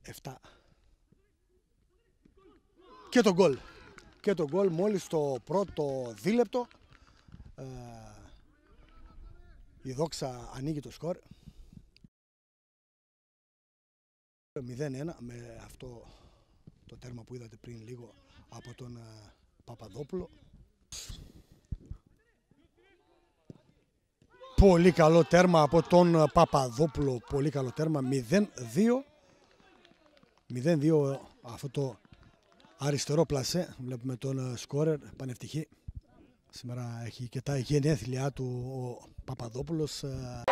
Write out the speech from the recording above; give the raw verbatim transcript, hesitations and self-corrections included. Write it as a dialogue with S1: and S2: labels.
S1: επτά. Και το γκολ. Και το γκολ μόλις στο πρώτο δίλεπτο. Ε, η Δόξα ανοίγει το σκορ. μηδέν ένα με αυτό το τέρμα που είδατε πριν λίγο από τον uh, Παπαδόπουλο. Πολύ καλό τέρμα από τον Παπαδόπουλο. Πολύ καλό τέρμα. μηδέν δύο. μηδέν δύο αυτό το αριστερό πλασέ. Βλέπουμε τον σκόρερ Πανευτυχή. Σήμερα έχει και τα γενέθλιά του ο Παπαδόπουλος.